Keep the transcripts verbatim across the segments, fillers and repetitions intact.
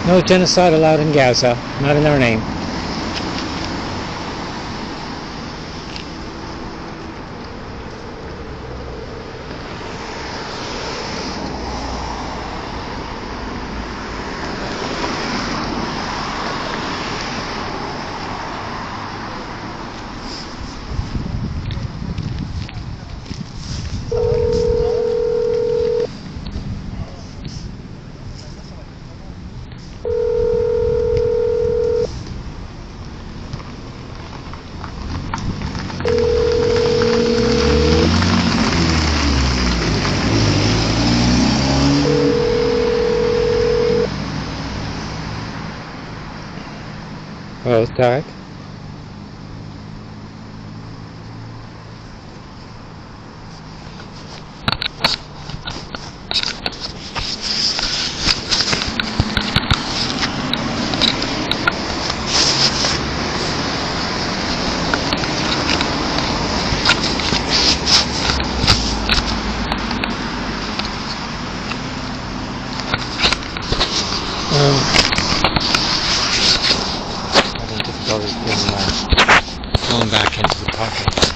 No genocide allowed in Gaza, not in our name. Hello, Tarek. Um, Going back into the pocket.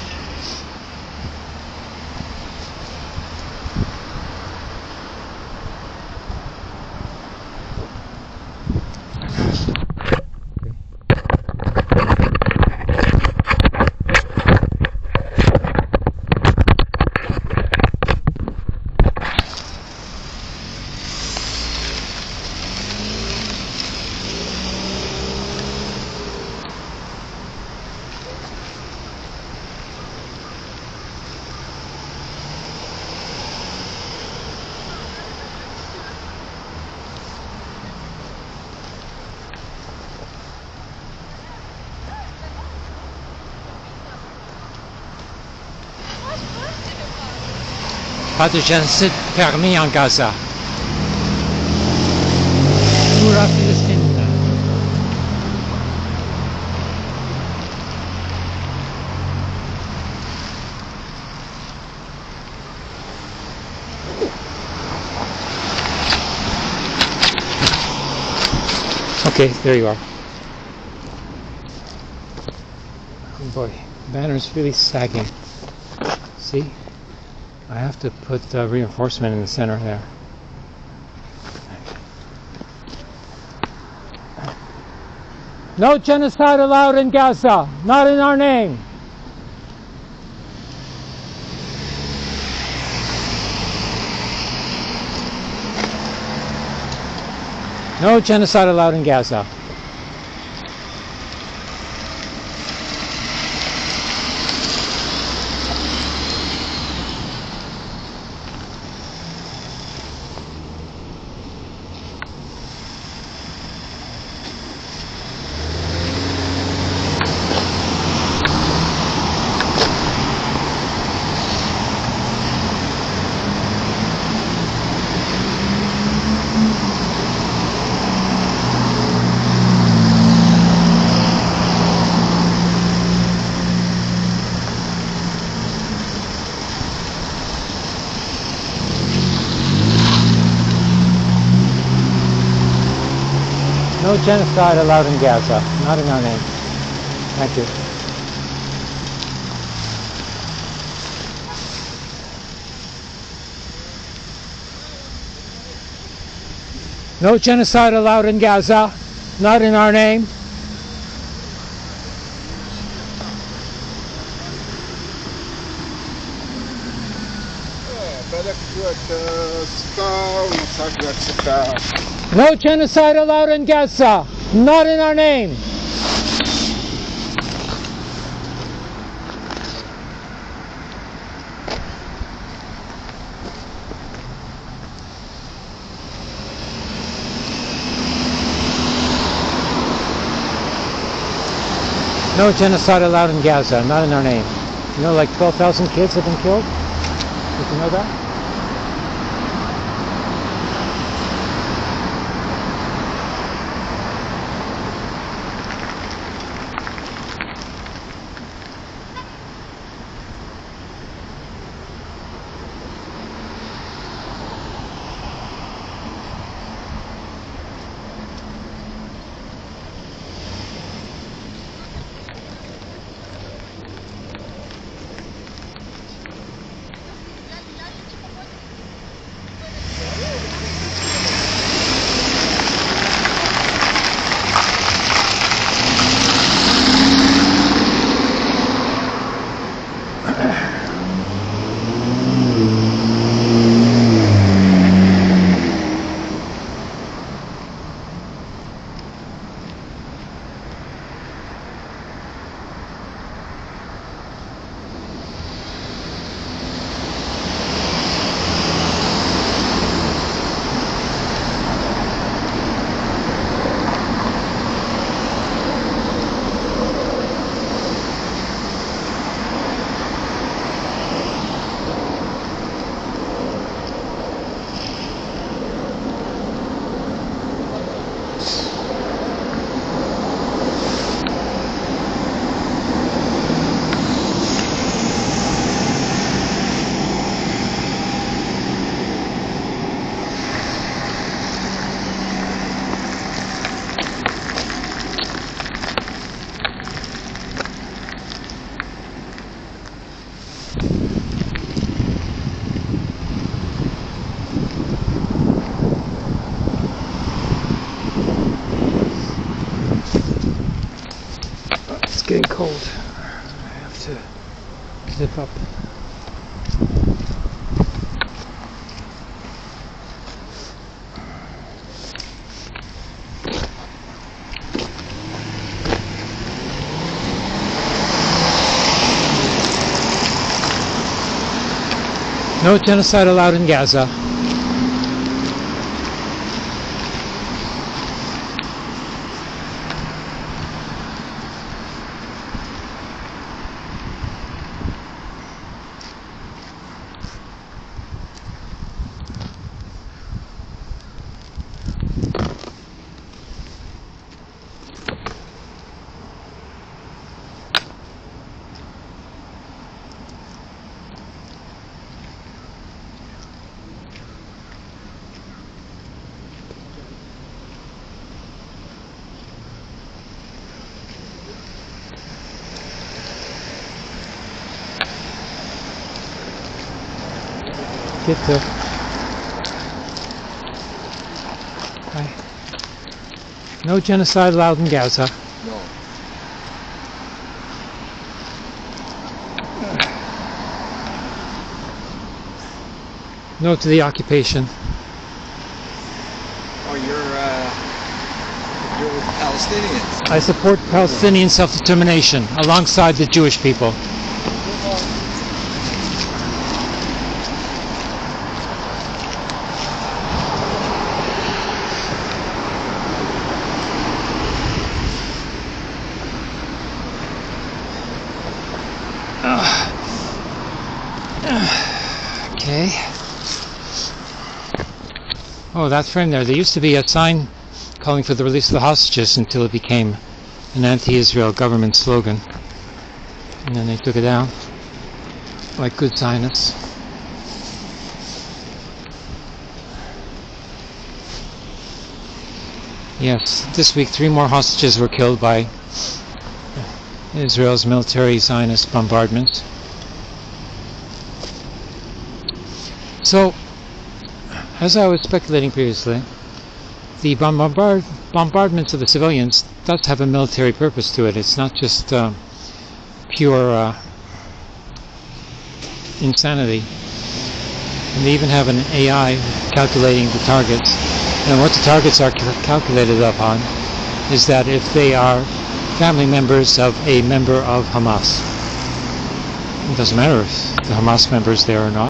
Pas de génocide permis en Gaza. Moura Palestinian. Okay, there you are. Oh boy, banner's really sagging. See? I have to put uh, reinforcement in the center there. No genocide allowed in Gaza, not in our name. No genocide allowed in Gaza. No genocide allowed in Gaza, not in our name. Thank you. No genocide allowed in Gaza, not in our name. No genocide allowed in Gaza, not in our name. No genocide allowed in Gaza, not in our name. You know, like twelve thousand kids have been killed? Did you know that? cold. I have to zip up. No genocide allowed in Gaza. Get there. Hi. No genocide allowed in Gaza. No. No to the occupation. Oh, you're uh, you're with Palestinians. I support Palestinian self-determination alongside the Jewish people. Okay. Oh, that frame there. There used to be a sign calling for the release of the hostages until it became an anti-Israel government slogan. And then they took it down, like good Zionists. Yes, this week three more hostages were killed by Israel's military Zionist bombardments. So, as I was speculating previously, the bombard bombardments of the civilians does have a military purpose to it. It's not just uh, pure uh, insanity. And they even have an A I calculating the targets. And what the targets are cal calculated upon is that if they are family members of a member of Hamas, it doesn't matter if the Hamas member is there or not.